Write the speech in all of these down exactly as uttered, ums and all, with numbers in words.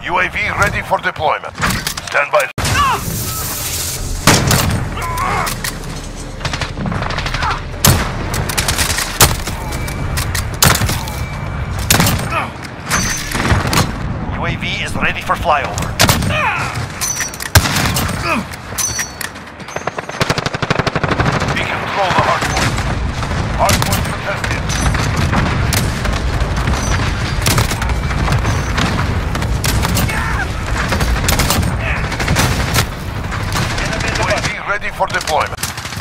U A V ready for deployment. Stand by. U A V is ready for flyover. We control the hardpoint. Hardpoint contested. U A V ready for deployment.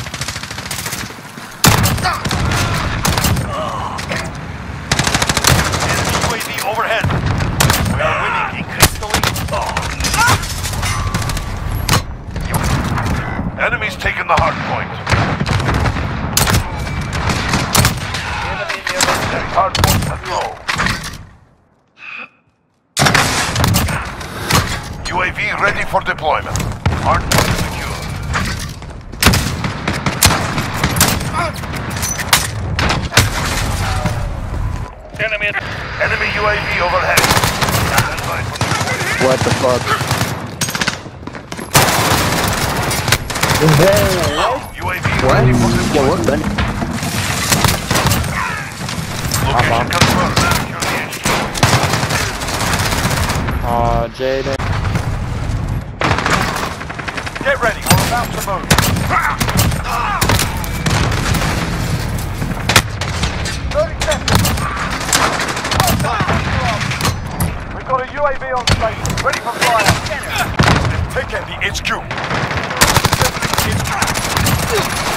Enemy U A V overhead. We are winning increasingly. Enemies taking the hard point. Hard point control. U A V ready for deployment. Hard point secure. Enemy. Enemy U A V overhead. What the fuck? U A V What? ready for Yeah, deployment. what then? Location confirmed. Secure the H Q. Aw, Jaden. Get ready. We're about to move. thirty seconds. We've got a U A V on station. Ready for fire. Take out the H Q. H Q.